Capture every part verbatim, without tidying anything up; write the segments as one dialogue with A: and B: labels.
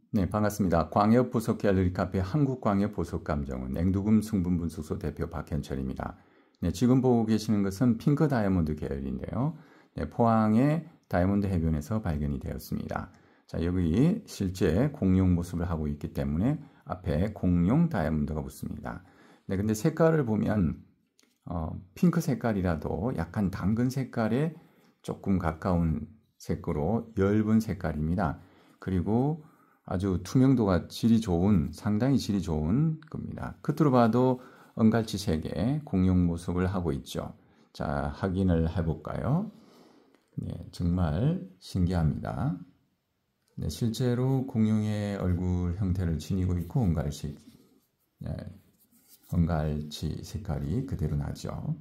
A: 네, 반갑습니다. 광역 보석 갤러리 카페 한국광역 보석감정은 냉두금 승분분수소 대표 박현철입니다. 네, 지금 보고 계시는 것은 핑크 다이아몬드 계열인데요. 네, 포항의 다이아몬드 해변에서 발견이 되었습니다. 자, 여기 실제 공룡 모습을 하고 있기 때문에 앞에 공룡 다이아몬드가 붙습니다. 네, 근데 색깔을 보면 어, 핑크 색깔이라도 약간 당근 색깔에 조금 가까운 색으로 엷은 색깔입니다. 그리고 아주 투명도가 질이 좋은, 상당히 질이 좋은 겁니다. 겉으로 봐도 은갈치 색의 공룡 모습을 하고 있죠. 자, 확인을 해볼까요? 네, 정말 신기합니다. 네, 실제로 공룡의 얼굴 형태를 지니고 있고 은갈치, 네, 은갈치 색깔이 그대로 나죠.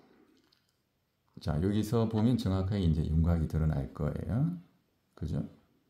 A: 자, 여기서 보면 정확하게 이제 윤곽이 드러날 거예요. 그죠?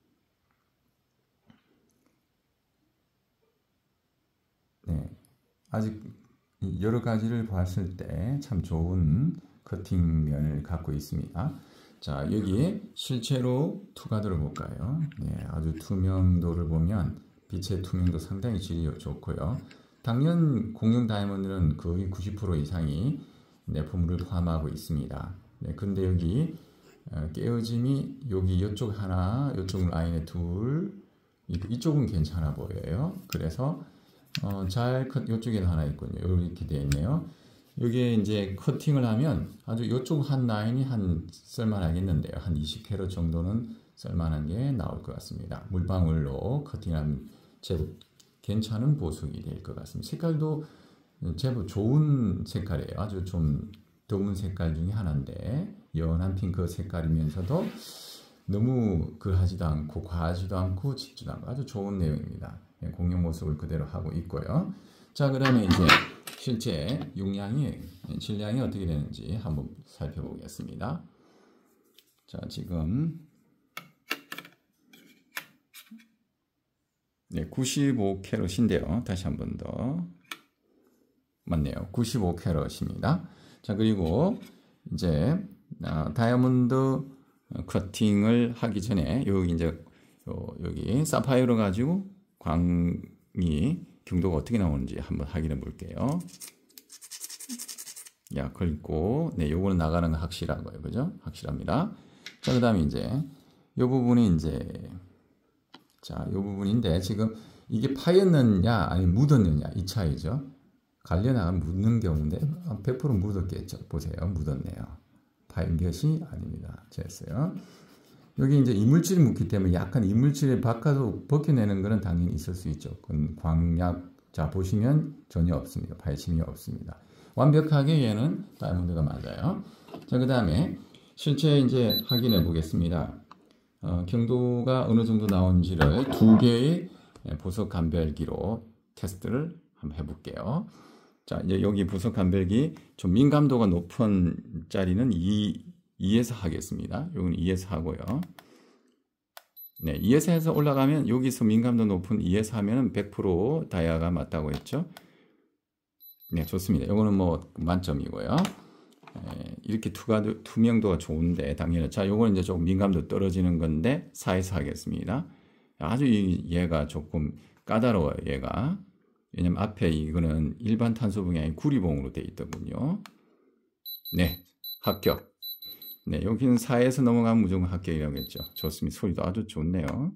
A: 네, 아직 여러 가지를 봤을 때 참 좋은 커팅면을 갖고 있습니다. 자, 여기 실제로 투과도를 볼까요? 네, 아주 투명도를 보면 빛의 투명도 상당히 질이 좋고요. 당연 공룡 다이아몬드는 거의 구십 퍼센트 이상이 내포물을 포함하고 있습니다. 네, 근데 여기 깨어짐이 여기 이쪽 하나, 이쪽 라인에 둘, 이쪽은 괜찮아 보여요. 그래서 어, 잘 컷, 이쪽에도 하나 있군요. 이렇게 되어 있네요. 여기에 이제 커팅을 하면 아주 이쪽 한 라인이 한 쓸만하겠는데요. 한 이십 캐럿 정도는 쓸만한 게 나올 것 같습니다. 물방울로 커팅하면 제법 괜찮은 보석이 될 것 같습니다. 색깔도 제법 좋은 색깔이에요. 아주 좀 드문 색깔 중에 하나인데 연한 핑크 색깔이면서도 너무 그하지도 않고 과하지도 않고 짙지도 않고 아주 좋은 내용입니다. 공룡 모습을 그대로 하고 있고요. 자, 그러면 이제 실제 용량이, 질량이 어떻게 되는지 한번 살펴보겠습니다. 자, 지금 네, 구십오 캐럿인데요. 다시 한 번 더. 맞네요. 구십오 캐럿입니다. 자, 그리고 이제 아, 다이아몬드 커팅을 하기 전에 여기 이제 여기 사파이어로 가지고 광이 경도가 어떻게 나오는지 한번 확인해 볼게요. 야, 긁고, 네, 요거는 나가는 거 확실하고요. 그죠? 확실합니다. 자, 그 다음에 이제, 요 부분이 이제, 자, 요 부분인데, 지금 이게 파였느냐, 아니 묻었느냐, 이 차이죠. 갈려나가면 묻는 경우인데, 백 퍼센트 묻었겠죠. 보세요. 묻었네요. 파인 것이 아닙니다. 됐어요. 여기 이제 이물질이 묻기 때문에 약간 이물질을 바꿔서 벗겨내는 것은 당연히 있을 수 있죠. 그건 광약, 자, 보시면 전혀 없습니다. 파헤침이 없습니다. 완벽하게 얘는 다이아몬드가 맞아요. 자, 그 다음에 실제 이제 확인해 보겠습니다. 어, 경도가 어느 정도 나온지를 두 개의 보석 감별기로 테스트를 한번 해볼게요. 자, 이제 여기 보석 감별기 좀 민감도가 높은 짜리는 이, 이에서 하겠습니다. 여기는 이에서 하고요. 네, 이에서 해서 올라가면 여기서 민감도 높은 이에서 하면 백 퍼센트 다이아가 맞다고 했죠. 네, 좋습니다. 이거는 뭐 만점이고요. 네, 이렇게 투가, 투명도가 좋은데 당연히 자, 요거는 이제 조금 민감도 떨어지는 건데 사에서 하겠습니다. 아주 이, 얘가 조금 까다로워요. 얘가 왜냐면 앞에 이거는 일반 탄소봉이 아닌 구리봉으로 되어 있더군요. 네, 합격. 네, 여기는 사에서 넘어가면 무조건 합격이라고 했죠. 좋습니다. 소리도 아주 좋네요.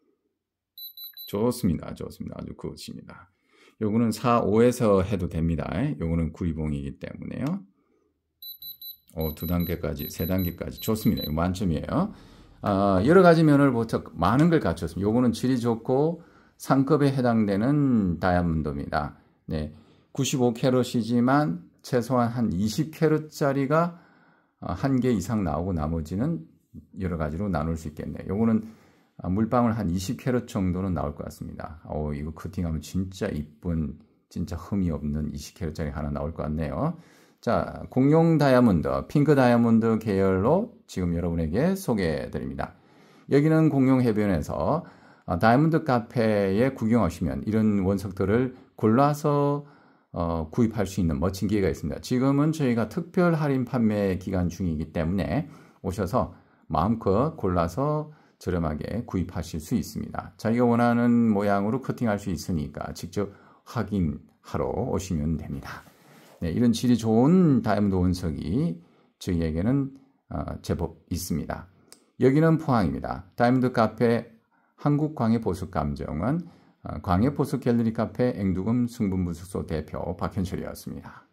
A: 좋습니다. 좋습니다. 아주 굿입니다. 요거는 사, 오에서 해도 됩니다. 요거는 구리봉이기 때문에요. 오, 두 단계까지, 세 단계까지. 좋습니다. 이거 만점이에요. 아, 여러 가지 면을 보통 많은 걸 갖췄습니다. 요거는 질이 좋고 상급에 해당되는 다이아몬드입니다. 네, 구십오 캐럿이지만 최소한 한 이십 캐럿짜리가 한 개 이상 나오고 나머지는 여러 가지로 나눌 수 있겠네요. 요거는 물방울 한 이십 캐럿 정도는 나올 것 같습니다. 오, 이거 커팅하면 진짜 이쁜, 진짜 흠이 없는 이십 캐럿짜리 하나 나올 것 같네요. 자, 공룡 다이아몬드, 핑크 다이아몬드 계열로 지금 여러분에게 소개해 드립니다. 여기는 공룡 해변에서 다이아몬드 카페에 구경하시면 이런 원석들을 골라서 어, 구입할 수 있는 멋진 기회가 있습니다. 지금은 저희가 특별 할인 판매 기간 중이기 때문에 오셔서 마음껏 골라서 저렴하게 구입하실 수 있습니다. 자기가 원하는 모양으로 커팅할 수 있으니까 직접 확인하러 오시면 됩니다. 네, 이런 질이 좋은 다이아몬드 원석이 저희에게는 어, 제법 있습니다. 여기는 포항입니다. 다이아몬드 카페 한국광해보석감정은 어, 광해보석 갤러리 카페 앵두금 승분부숙소 대표 박현철이었습니다.